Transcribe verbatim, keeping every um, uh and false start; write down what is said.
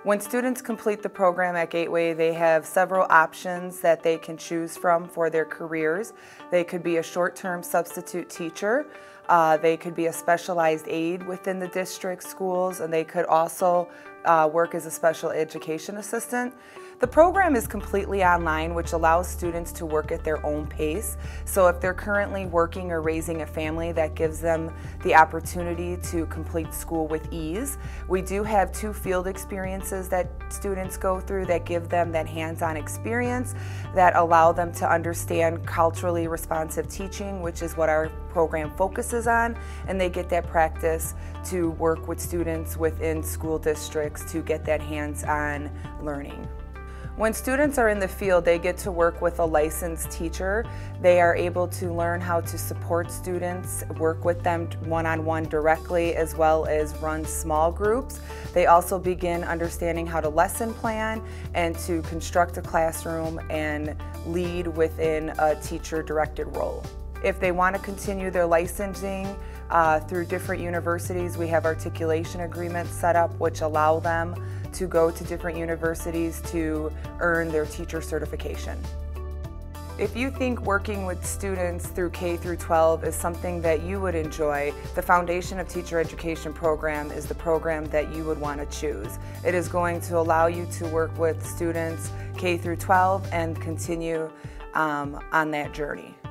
When students complete the program at Gateway, they have several options that they can choose from for their careers. They could be a short-term substitute teacher, uh, they could be a specialized aide within the district schools, and they could also uh, work as a special education assistant. The program is completely online, which allows students to work at their own pace. So if they're currently working or raising a family, that gives them the opportunity to complete school with ease. We do have two field experiences that students go through that give them that hands-on experience that allow them to understand culturally responsive teaching, which is what our program focuses on, and they get that practice to work with students within school districts to get that hands-on learning. When students are in the field, they get to work with a licensed teacher. They are able to learn how to support students, work with them one-on-one directly, as well as run small groups. They also begin understanding how to lesson plan and to construct a classroom and lead within a teacher-directed role. If they want to continue their licensing uh, through different universities, we have articulation agreements set up which allow them to go to different universities to earn their teacher certification. If you think working with students through K through twelve is something that you would enjoy, the Foundation of Teacher Education program is the program that you would want to choose. It is going to allow you to work with students K through twelve and continue um, on that journey.